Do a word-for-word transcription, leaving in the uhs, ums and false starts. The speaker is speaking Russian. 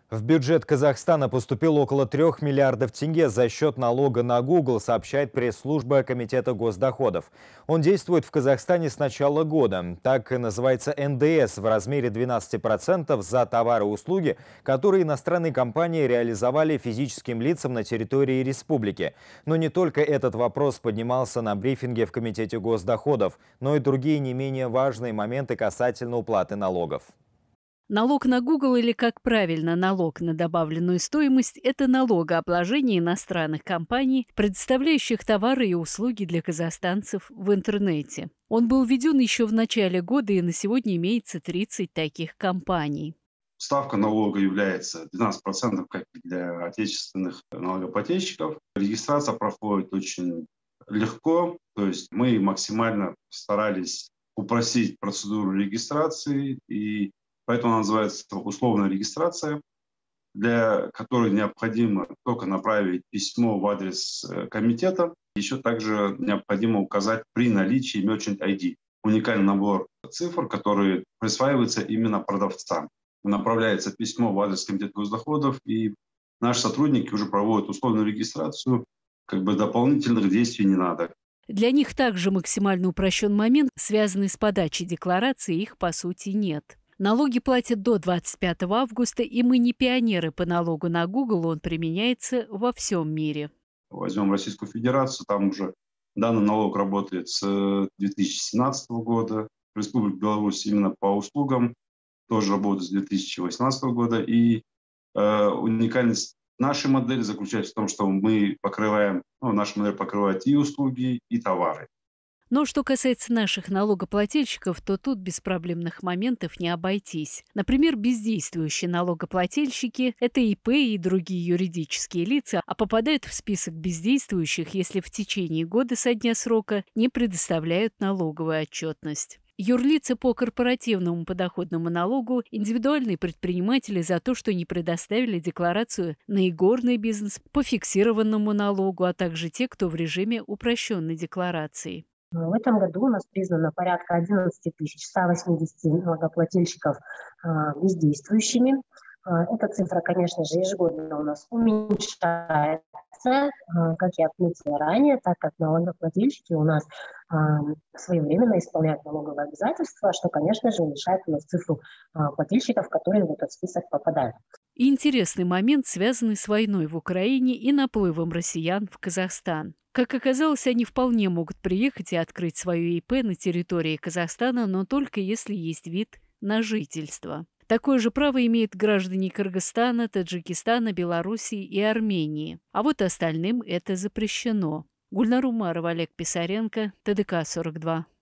В бюджет Казахстана поступило около трех миллиардов тенге за счет налога на Google, сообщает пресс-служба Комитета госдоходов. Он действует в Казахстане с начала года. Так и называется эн дэ эс в размере двенадцати процентов за товары и услуги, которые иностранные компании реализовали физическим лицам на территории республики. Но не только этот вопрос поднимался на брифинге в Комитете госдоходов, но и другие не менее важные моменты касательно уплаты налогов. Налог на Google, или, как правильно, налог на добавленную стоимость – это налогообложение иностранных компаний, предоставляющих товары и услуги для казахстанцев в интернете. Он был введен еще в начале года, и на сегодня имеется тридцать таких компаний. Ставка налога является двенадцать процентов, как и для отечественных налогоплательщиков. Регистрация проходит очень легко, то есть мы максимально старались упростить процедуру регистрации, и поэтому она называется условная регистрация, для которой необходимо только направить письмо в адрес комитета. Еще также необходимо указать при наличии Merchant ай ди. Уникальный набор цифр, который присваивается именно продавцам. Направляется письмо в адрес комитета госдоходов, и наши сотрудники уже проводят условную регистрацию. Как бы дополнительных действий не надо. Для них также максимально упрощен момент, связанный с подачей декларации, их по сути нет. Налоги платят до двадцать пятого августа, и мы не пионеры по налогу на Google, он применяется во всем мире. Возьмем Российскую Федерацию, там уже данный налог работает с две тысячи семнадцатого года. Республика Беларусь именно по услугам тоже работает с две тысячи восемнадцатого года. И э, уникальность нашей модели заключается в том, что мы покрываем, ну, наша модель покрывает и услуги, и товары. Но что касается наших налогоплательщиков, то тут без проблемных моментов не обойтись. Например, бездействующие налогоплательщики – это и пэ и другие юридические лица, а попадают в список бездействующих, если в течение года со дня срока не предоставляют налоговую отчетность. Юрлица по корпоративному подоходному налогу, индивидуальные предприниматели за то, что не предоставили декларацию на игорный бизнес по фиксированному налогу, а также те, кто в режиме упрощенной декларации. В этом году у нас признано порядка одиннадцати тысяч ста восьмидесяти налогоплательщиков бездействующими. Эта цифра, конечно же, ежегодно у нас уменьшается, как я отметила ранее, так как налогоплательщики у нас своевременно исполняют налоговые обязательства, что, конечно же, уменьшает у нас цифру плательщиков, которые в этот список попадают. И интересный момент, связанный с войной в Украине и наплывом россиян в Казахстан. Как оказалось, они вполне могут приехать и открыть свое и пэ на территории Казахстана, но только если есть вид на жительство. Такое же право имеют граждане Кыргызстана, Таджикистана, Белоруссии и Армении. А вот остальным это запрещено. Гульнар Умарова, Олег Писаренко, тэ дэ ка сорок два.